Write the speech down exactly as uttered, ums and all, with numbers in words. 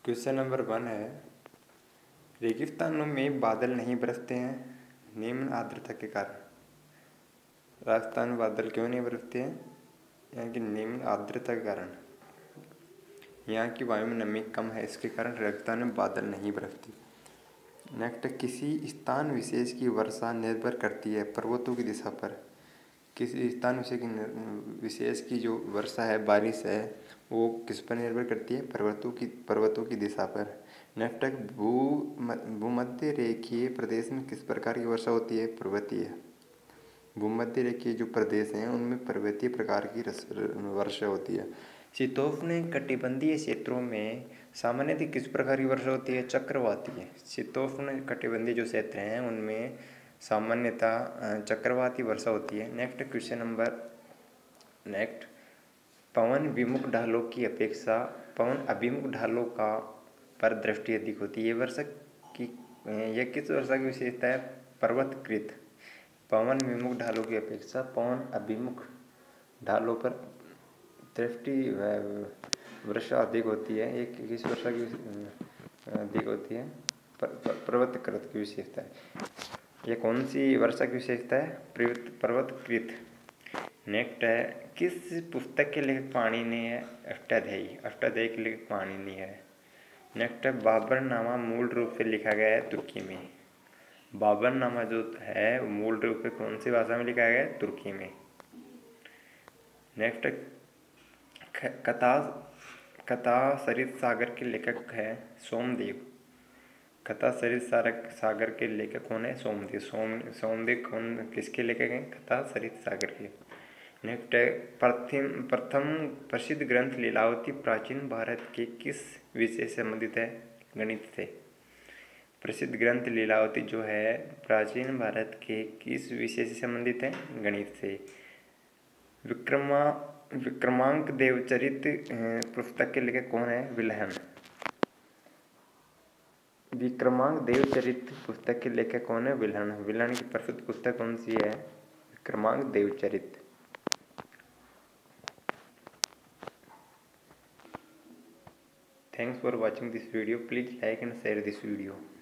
Question number one है, रेगिस्तानों में बादल नहीं बरसते हैं निम्न आर्द्रता के कारण। राजस्थान में बादल क्यों नहीं बरसते हैं? यहाँ की निम्न आर्द्रता के कारण। यहाँ की वायु में नमी कम है, इसके कारण राजस्थान में बादल नहीं बरसती। नेक्स्ट, किसी स्थान विशेष की वर्षा निर्भर करती है पर्वतों की दिशा पर। किसी स्थान विशेष की विशेष की जो वर्षा है, बारिश है, वो किस पर निर्भर करती है? पर्वतों की पर्वतों की दिशा पर। नेक्स्ट, भू भूमध्य रेखीय प्रदेश में किस प्रकार की वर्षा होती है? पर्वतीय। भूमध्य रेखीय जो प्रदेश हैं उनमें पर्वतीय प्रकार की वर्षा होती है। शीतोष्ण कटिबंधीय क्षेत्रों में सामान्यतः किस प्रकार की वर्षा होती है? चक्रवाती है। शीतोष्ण कटिबंधीय जो क्षेत्र हैं उनमें सामान्यतः चक्रवाती वर्षा होती है। नेक्स्ट क्वेश्चन नंबर नेक्स्ट पवन विमुख ढालों की अपेक्षा पवन अभिमुख ढालों का पर दृष्टि अधिक होती है। ये वर्षा की यह किस वर्षा की विशेषता है? पर्वतकृत। पवन विमुख ढालों की अपेक्षा पवन अभिमुख ढालों पर दृष्टि वर्षा अधिक होती है। एक किस वर्षा की अधिक होती है? पर्वतकृत की विशेषता है। यह कौन सी वर्षा की विशेषता है? पर्वतकृत। नेक्स्ट है, किस पुस्तक के लेखक पाणिनि है? अष्टाध्यायी। अष्टाध्यायी के लेखक पाणिनि है। नेक्स्ट है, बाबरनामा मूल रूप से लिखा गया है तुर्की में। बाबरनामा जो है मूल रूप से कौन सी भाषा में लिखा गया है? तुर्की में। नेक्स्ट, कथा कथा सरित सागर के लेखक है सोमदेव। कथा सरित सागर के लेखक कौन है? सोमदेव। सोम सोमदेव कौन किसके लेखक हैं? कथा सरित सागर के। नेक्स्ट है, प्रथम प्रथम प्रसिद्ध ग्रंथ लीलावती प्राचीन भारत के किस विषय से संबंधित है? गणित से। प्रसिद्ध ग्रंथ लीलावती जो है प्राचीन भारत के किस विषय से संबंधित है? गणित से। विक्रमा विक्रमांक देवचरित पुस्तक के लेखक कौन है? विल्हन। विक्रमांक देवचरित पुस्तक के लेखक कौन है? विल्हन। विल्हन की प्रसिद्ध पुस्तक कौन सी है? Vikramanka देवचरित। Thanks for watching this video. Please like and share this video.